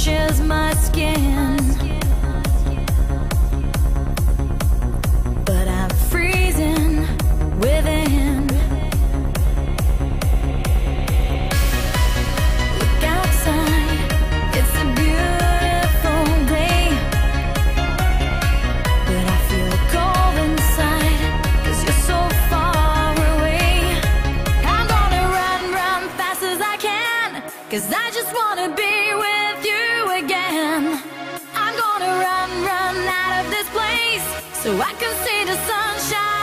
touches my skin, but I'm freezing within. Look outside, it's a beautiful day, but I feel cold inside, 'cause you're so far away. I'm gonna run, run fast as I can, 'cause I just wanna be with you again. I'm gonna run, run out of this place, so I can see the sunshine.